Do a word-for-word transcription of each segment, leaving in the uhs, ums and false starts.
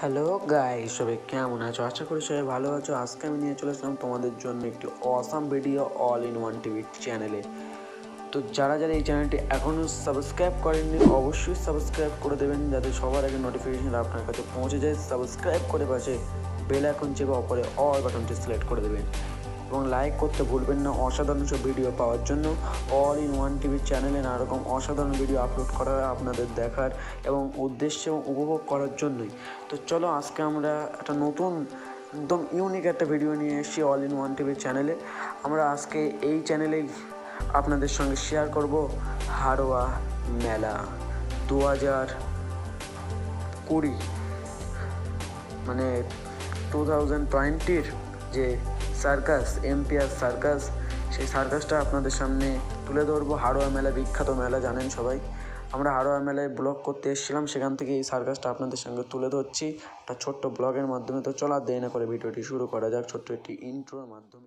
Hello guys, সবাই কেমন আছো? আশা করি সবাই ভালো আছো। আজকে আমি নিয়ে চলে আসলাম তোমাদের জন্য একটি awesome video all in one TV চ্যানেলে। তো যারা যারা এই চ্যানেলটি এখনও সাবস্ক্রাইব করেননি অবশ্যই সাবস্ক্রাইব করে দেবেন, যাতে সবার আগে নোটিফিকেশন আপনার কাছে পৌঁছে যায়। সাবস্ক্রাইব করে পাশে বেল আইকন চেপে অপরে অল বাটনটি সিলেক্ট করে দেবেন এবং লাইক করতে ভুলবেন না অসাধারণ সব ভিডিও পাওয়ার জন্য। অল ইন ওয়ান টিভি চ্যানেলে নানা রকম অসাধারণ ভিডিও আপলোড করা আপনাদের দেখার এবং উদ্দেশ্যে এবং উপভোগ করার জন্যই। তো চলো আজকে আমরা একটা নতুন একদম ইউনিক একটা ভিডিও নিয়ে এসেছি অল ইন ওয়ান টিভি চ্যানেলে। আমরা আজকে এই চ্যানেলেই আপনাদের সঙ্গে শেয়ার করব হাড়োয়া মেলা দু হাজার কুড়ি মানে টু থাউজেন্ড টোয়েন্টির যে সার্কাস এমপিআর সার্কাস, সেই সার্কাসটা আপনাদের সামনে তুলে ধরবো। হাড়োয়া মেলা বিখ্যাত মেলা, জানেন সবাই। আমরা হাড়োয়া মেলায় ব্লগ করতে এসেছিলাম, সেখান থেকে এই সার্কাসটা আপনাদের সঙ্গে তুলে ধরছি একটা ছোট্ট ব্লগের মাধ্যমে। তো চলো আর দেরি না করে ভিডিওটি শুরু করা যাক ছোট্ট একটি ইন্ট্রোর মাধ্যমে।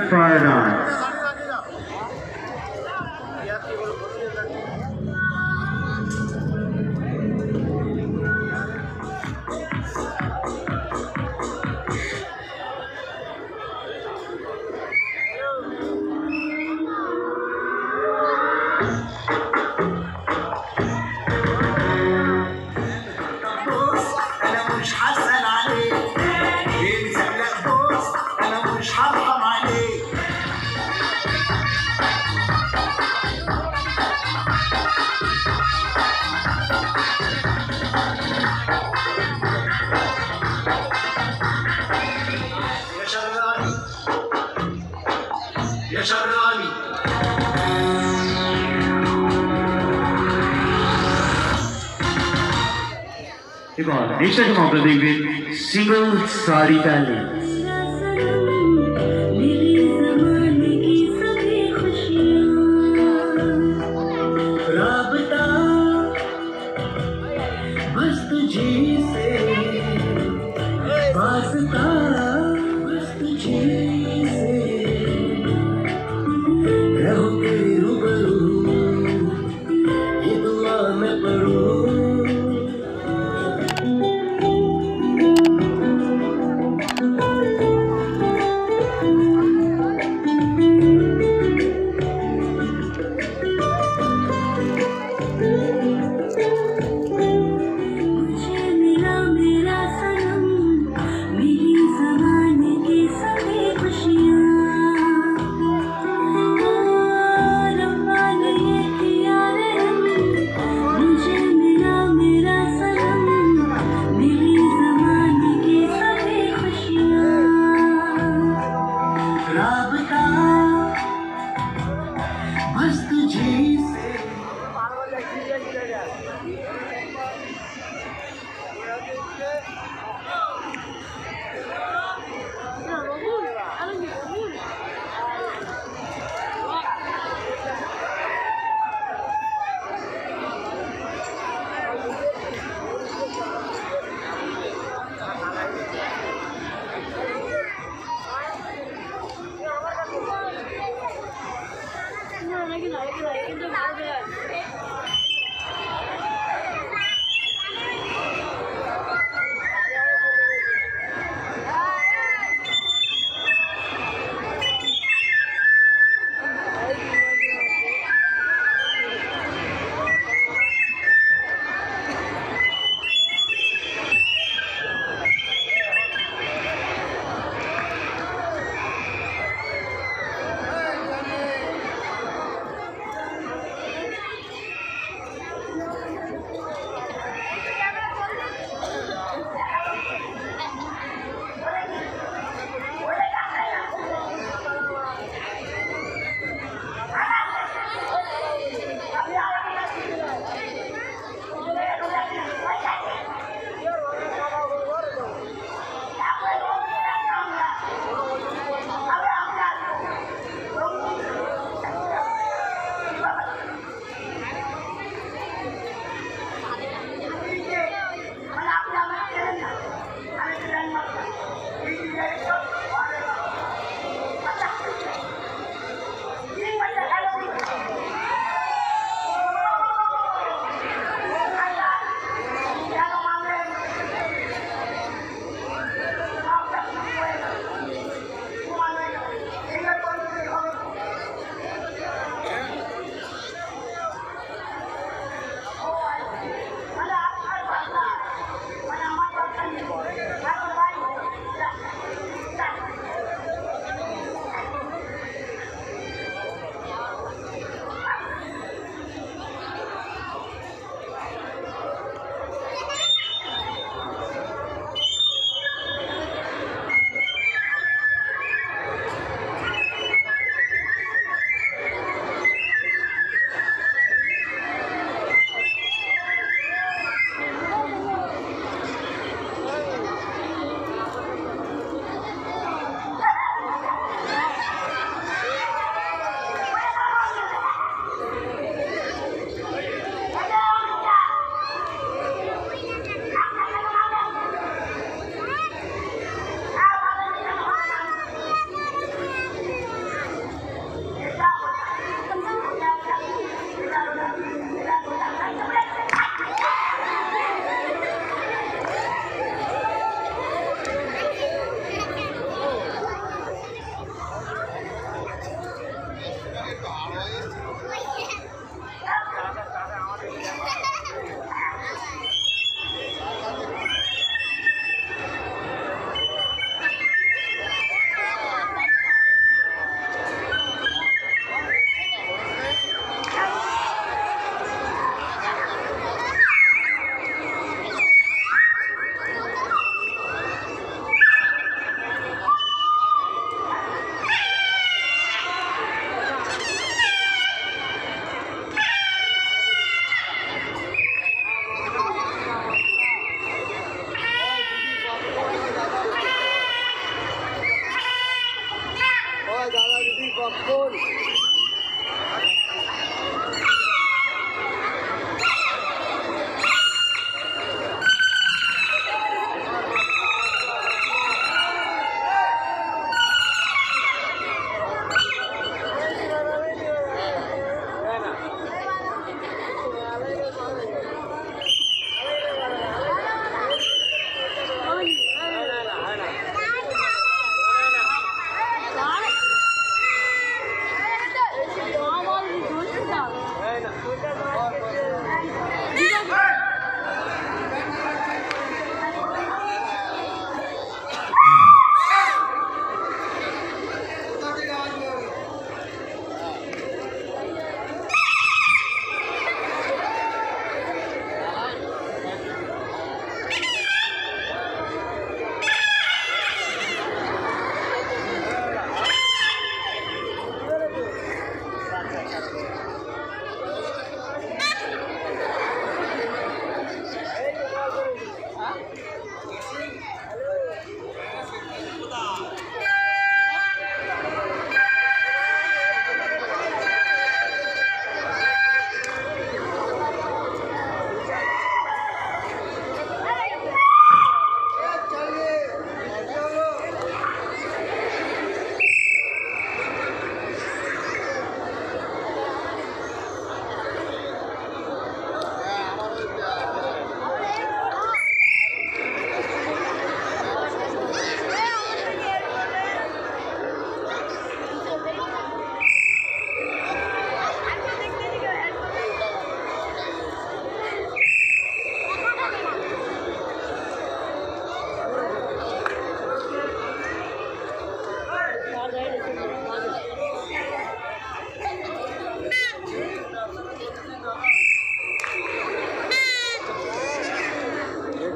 फरहान। এবার নেক্সট টাইম আপনারা দেখবেন সিঙ্গল সারি প্যালি।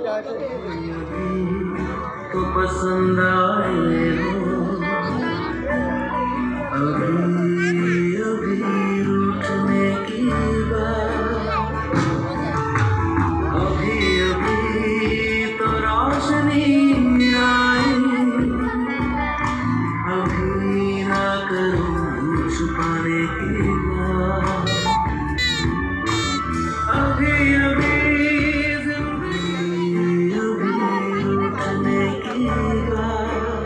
तो पसंद आए हो अभी अभी रूठने की बात अभी अभी तो रोशनी आए अभी ना करूं छुपाने की बात अभी अभी जिंदगी अभी रूठने की बात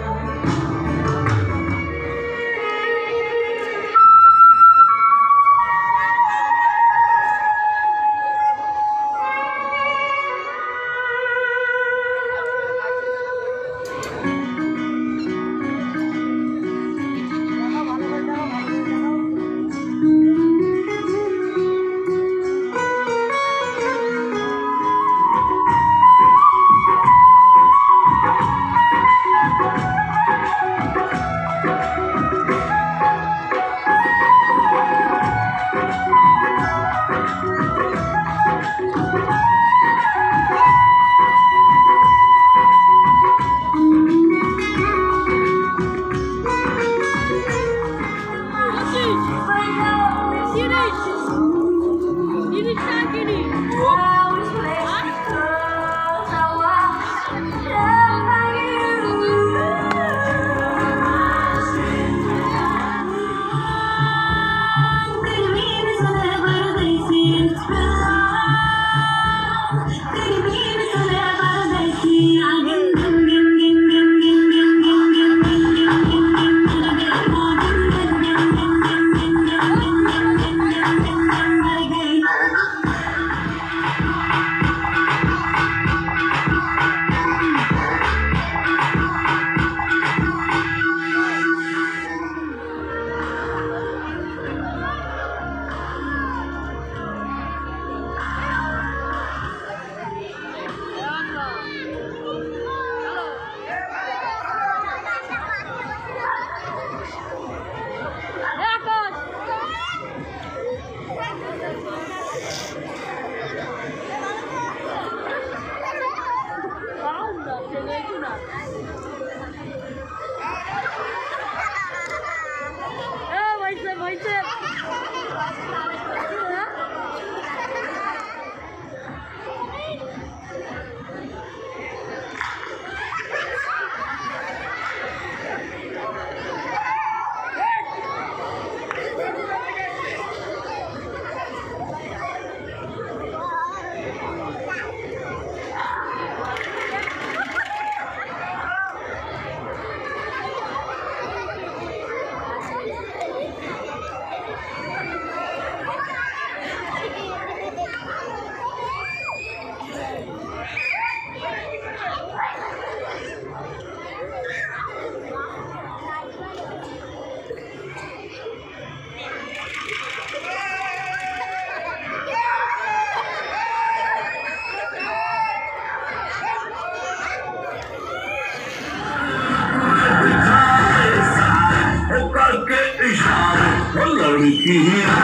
लड़की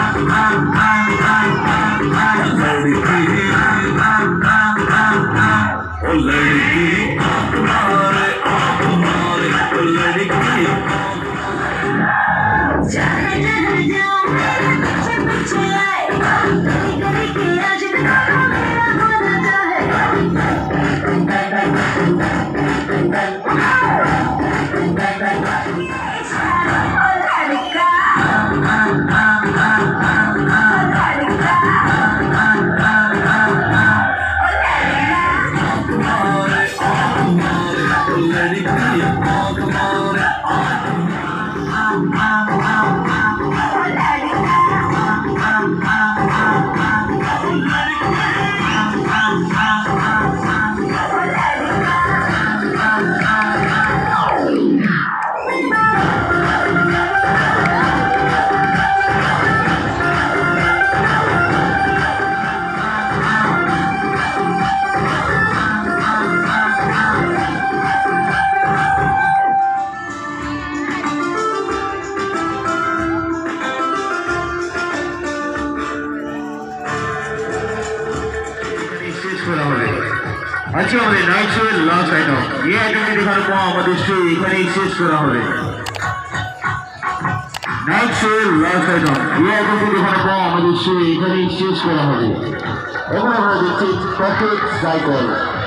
ओ लड़की मारे आप मारे ओ लड़की चाहे जहाँ जाऊँ मेरे पीछे पीछे आए कभी कभी के आज मेरा होना चाहे আমাদের নাইট শো এর লাস্ট আইটেম। এই আইটেমটি দেখানোর পর আমাদের শো এখানেই শেষ করা হবে। নাইট শো এর লাস্ট আইটেম। এই আইটেমটি দেখানোর পর আমাদের শো এখানেই শেষ করা হবে। এখন আমরা দেখছি প্যাকেট সাইকেল।